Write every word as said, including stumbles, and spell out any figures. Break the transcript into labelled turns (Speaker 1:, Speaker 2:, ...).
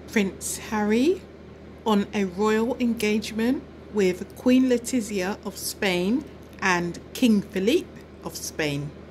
Speaker 1: Prince Harry on a royal engagement with Queen Letizia of Spain and King Philippe of Spain.